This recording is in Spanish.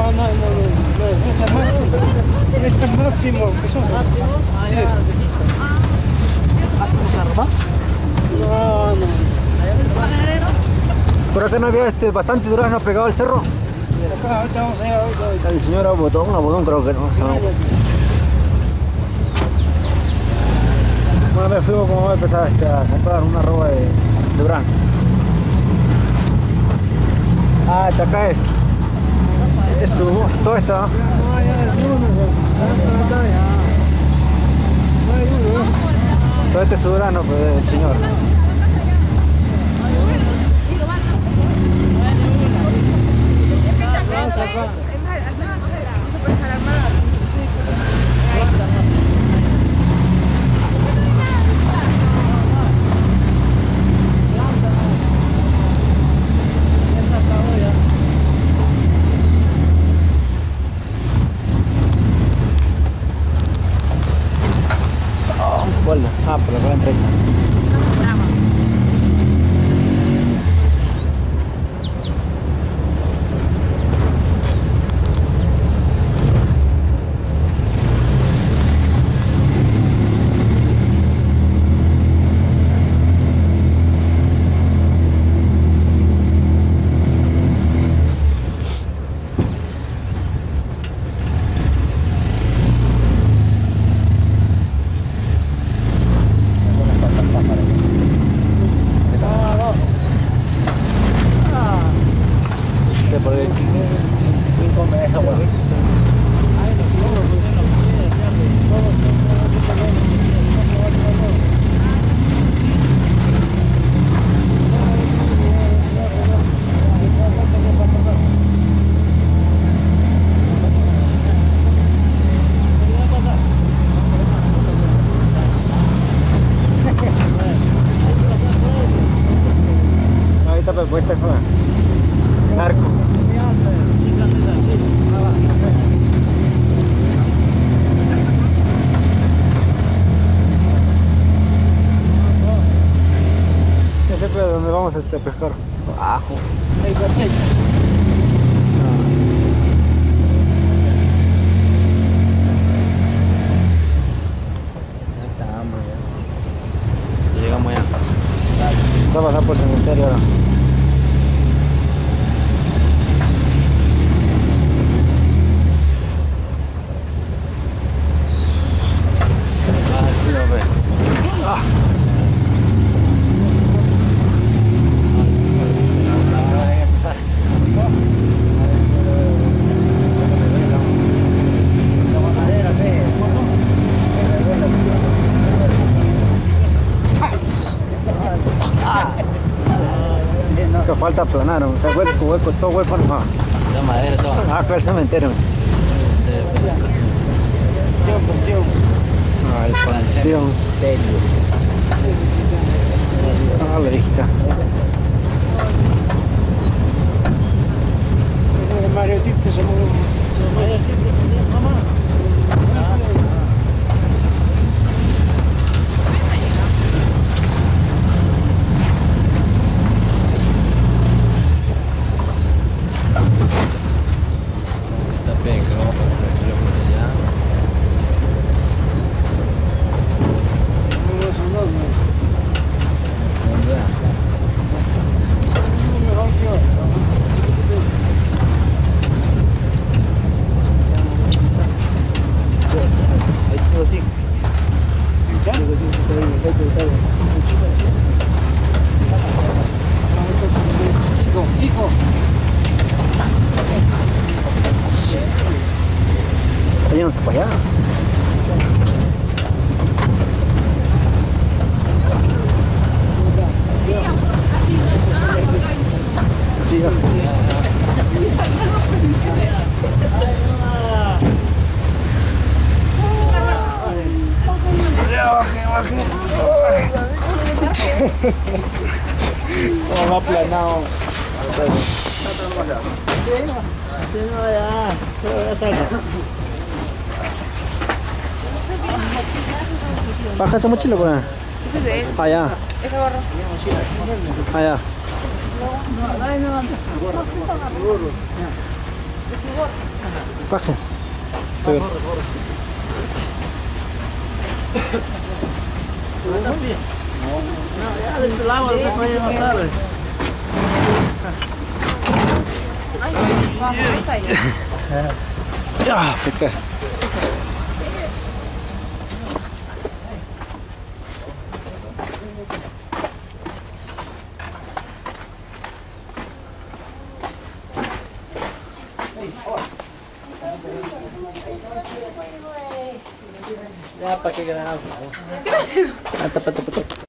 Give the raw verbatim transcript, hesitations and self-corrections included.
no, no, no, es el máximo. Es el máximo. ¿Máximo? Sí. ¿Máximo Carva? No, no. Por acá no había este, bastante durazno pegado al cerro. Acá, ahorita vamos a ir, ahorita, ahorita. El señor Abotón, Abotón creo que no. Una vez fuimos como a empezar este, a comprar una roba de, de durazno. Ah, esta acá es. Es su, todo está. No, ya es uno, ya. No hay uno, ¿no? Todo este es su durazno, pues, del señor. Vamos acá. ¿Cuál? Ah, por la cual treinta. Pues este fue narco. Ese fue donde vamos a este, pescar. Abajo. Ahí está, ahí. Ya llegamos ya. Vamos a pasar por el cementerio ahora. Ah. Que falta aplanar, o sea, hueco, hueco, todo hueco nomás. La madera toda. Ah, fue el cementerio. Ah, el panteón. Ah, la viejita. Mario Tip que se mueve. Mario Tip que se mueve, mamá. Está bien, que vamos a ponerlo por allá. No son dos, ¿no? ¿Verdad? No me rompió. Ahí tengo tic. ¿Ya? Hijo, hijo. Váyanse para allá. Siga. Oh, va aplanado. Sí, no, ya. Ya salga. Baja esa mochila, pues. Ese es de él. Allá. Ese gorro. Allá. No, no, no. Bajen. Tú. No, ya del lado lo que puede pasar. Ay, vamos, está ahí. Ya, pica. Ya, para que grabamos. ¿Qué haces? Ah, tapa, tapa, tapa.